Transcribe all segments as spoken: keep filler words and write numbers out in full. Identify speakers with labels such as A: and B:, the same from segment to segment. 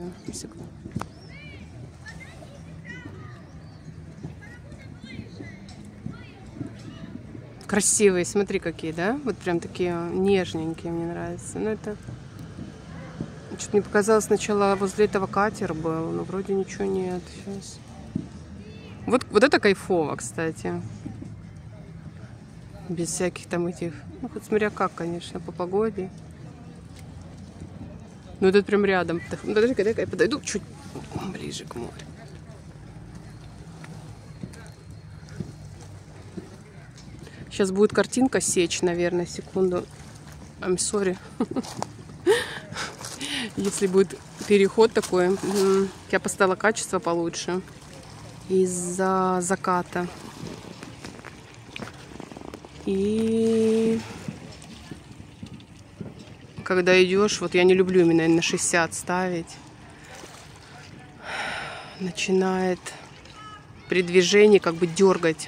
A: Красивые, смотри какие, да? Вот прям такие нежненькие, мне нравятся. Но это... Что-то мне показалось, сначала возле этого катер был, но вроде ничего нет сейчас. Вот, вот это кайфово, кстати. Без всяких там этих... Ну, хоть смотря как, конечно, по погоде. Ну, это прям рядом. Подожди-ка, дай-ка я подойду чуть ближе к морю. Сейчас будет картинка сечь, наверное, секунду. I'm sorry. Если будет переход такой, я поставила качество получше из-за заката. И когда идешь, вот я не люблю именно на шестьдесят ставить, начинает при движении как бы дергать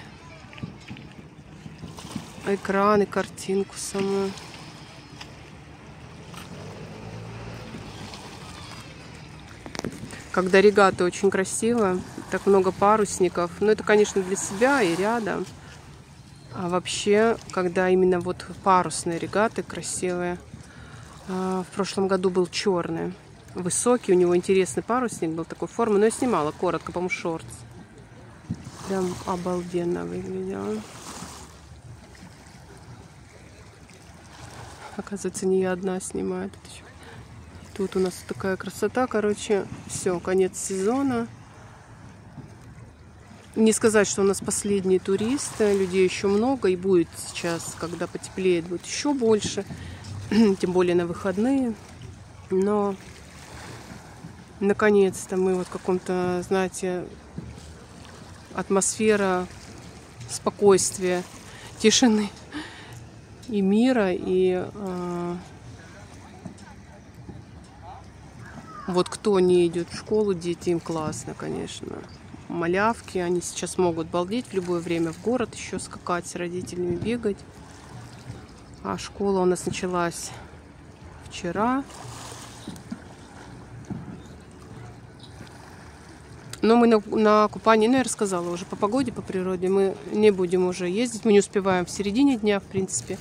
A: экран и картинку саму. Когда регата очень красиво, так много парусников. Но это, конечно, для себя и рядом. А вообще, когда именно вот парусные регаты красивые. В прошлом году был черный, высокий, у него интересный парусник был такой формы. Но я снимала коротко, по-моему, шортс. Прям обалденно выглядело. Оказывается, не я одна снимаю. Тут у нас такая красота. Короче, все, конец сезона. Не сказать, что у нас последние туристы. Людей еще много. И будет сейчас, когда потеплеет, будет еще больше. Тем более на выходные. Но наконец-то мы вот в каком-то, знаете, атмосфера спокойствия, тишины и мира. И э, вот кто не идет в школу, дети, им классно, конечно. Малявки, они сейчас могут балдеть в любое время, в город еще скакать с родителями, бегать. А школа у нас началась вчера. Но мы на, на купание, ну я рассказала уже по погоде, по природе, мы не будем уже ездить. Мы не успеваем в середине дня, в принципе.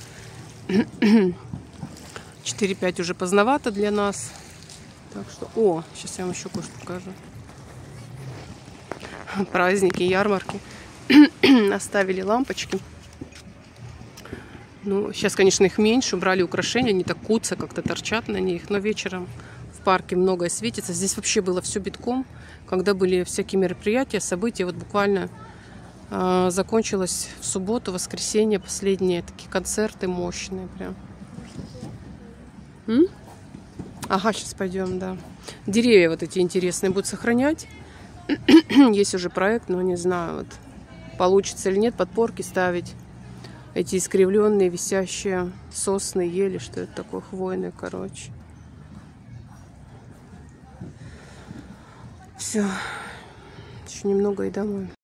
A: четыре-пять уже поздновато для нас. Так что, о, сейчас я вам еще кое-что покажу. Праздники, ярмарки. Оставили лампочки. Ну, сейчас, конечно, их меньше. Убрали украшения, они так куца, как-то торчат на них. Но вечером в парке многое светится. Здесь вообще было все битком. Когда были всякие мероприятия, события, вот буквально э, закончилось в субботу, воскресенье, последние такие концерты мощные прям. М? Ага, сейчас пойдем, да. Деревья вот эти интересные будут сохранять. Есть уже проект, но не знаю, вот, получится или нет, подпорки ставить. Эти искривленные, висящие сосны, ели, что это такое, хвойное, короче. Все. Еще немного и домой.